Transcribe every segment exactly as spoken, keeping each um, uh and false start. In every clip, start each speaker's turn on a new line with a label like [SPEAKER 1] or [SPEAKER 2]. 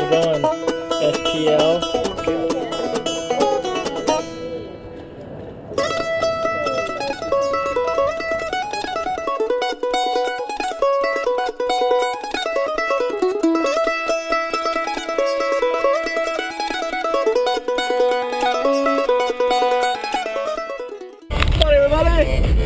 [SPEAKER 1] we're going S T L. Come on, everybody!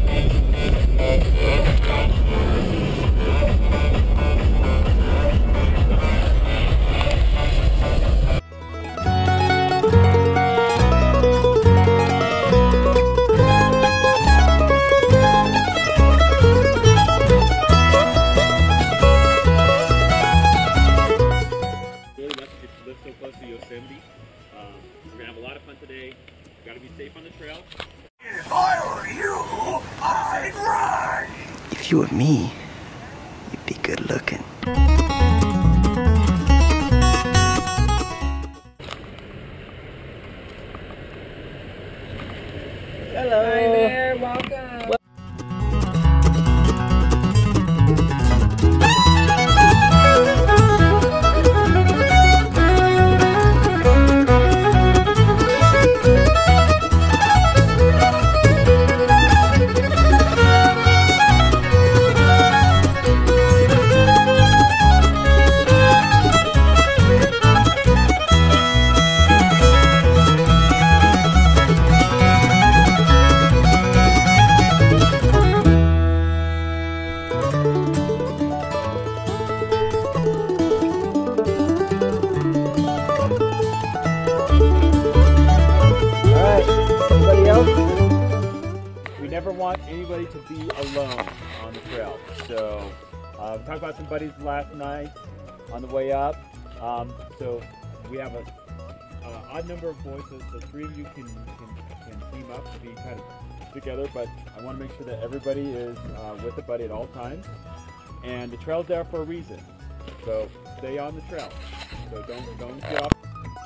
[SPEAKER 2] Live so close to Yosemite. Um, we're gonna have a lot of fun today. You gotta be safe on the trail.
[SPEAKER 3] If I were you, I'd run!
[SPEAKER 4] If you were me, you'd be good looking.
[SPEAKER 1] Hello.
[SPEAKER 5] Hi there, welcome.
[SPEAKER 1] Well
[SPEAKER 2] We never want anybody to be alone on the trail. So uh, we talked about some buddies last night on the way up. Um, so we have a uh, odd number of boys, so the three of you can, can, can team up to be kind of together, but I want to make sure that everybody is uh, with a buddy at all times. And the trail's there for a reason. So stay on the trail. So don't, don't get off.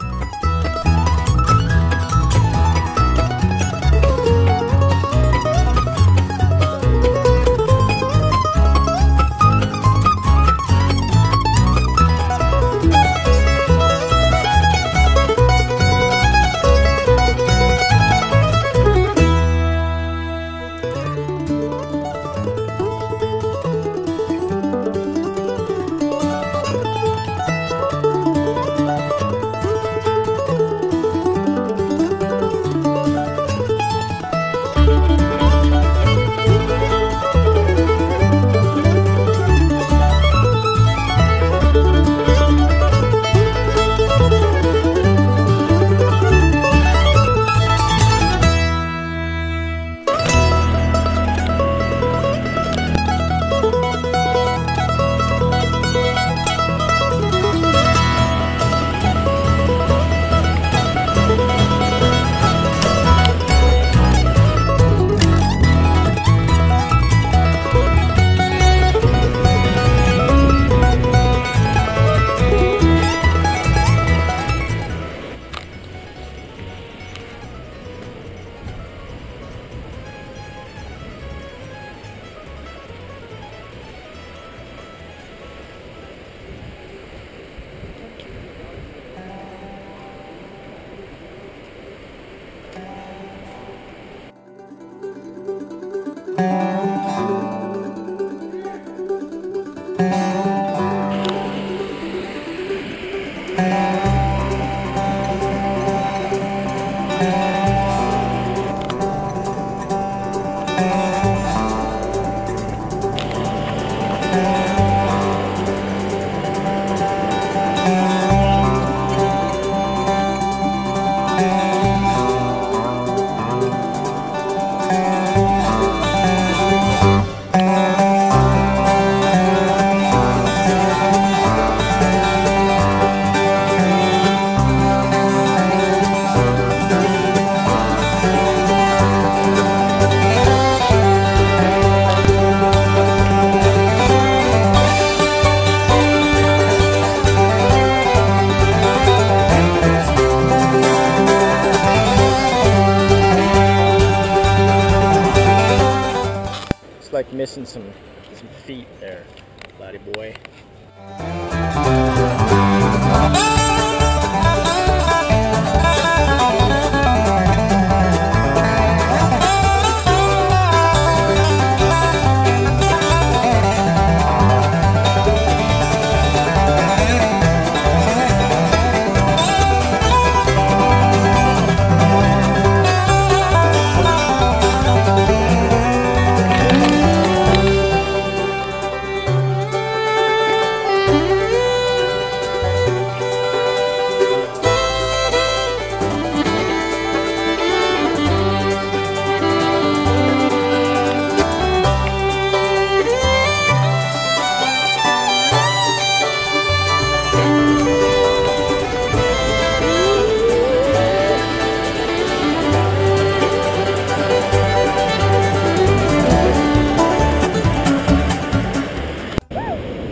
[SPEAKER 1] like missing some some feet there, laddie boy.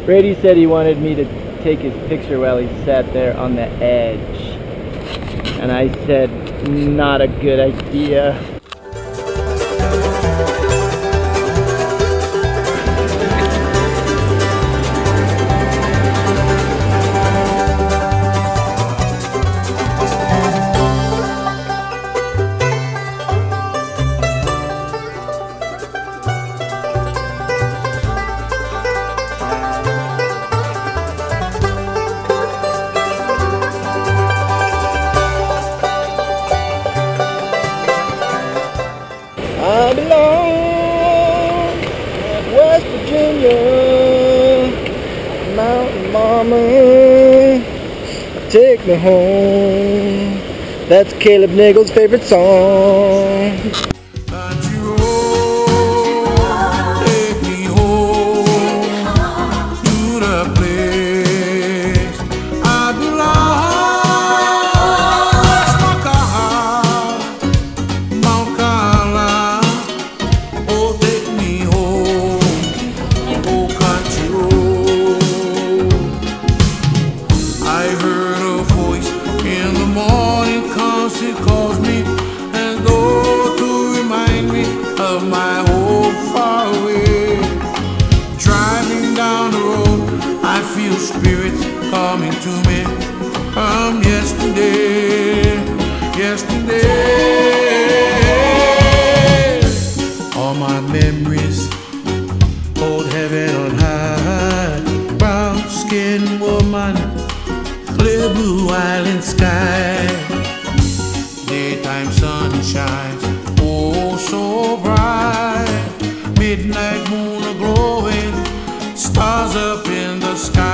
[SPEAKER 1] Brady said he wanted me to take his picture while he sat there on the edge. And I said, not a good idea. I belong in West Virginia, Mountain Mama, take me home. That's Caleb Nagel's favorite song.
[SPEAKER 3] Country road, take me home to the place I belong. Smoker, Mount Carolina, oh take me home, oh country road. I heard a voice in the morning, cause it calls me and though to remind me of my home far away. Driving down the road, I feel spirits coming to me from yesterday, yesterday. All my memories hold heaven on high. Brown skin woman, clear blue island sky. Daytime sunshine, oh so bright. Midnight moon a glowing, stars up in the sky.